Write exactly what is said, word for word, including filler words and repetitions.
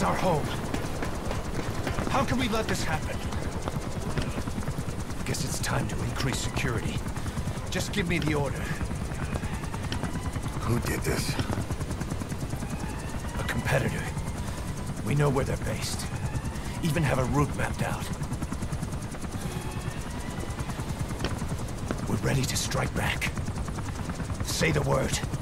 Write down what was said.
our home. How can we let this happen? Guess it's time to increase security. Just give me the order. Who did this? A competitor. We know where they're based. Even have a route mapped out. We're ready to strike back. Say the word.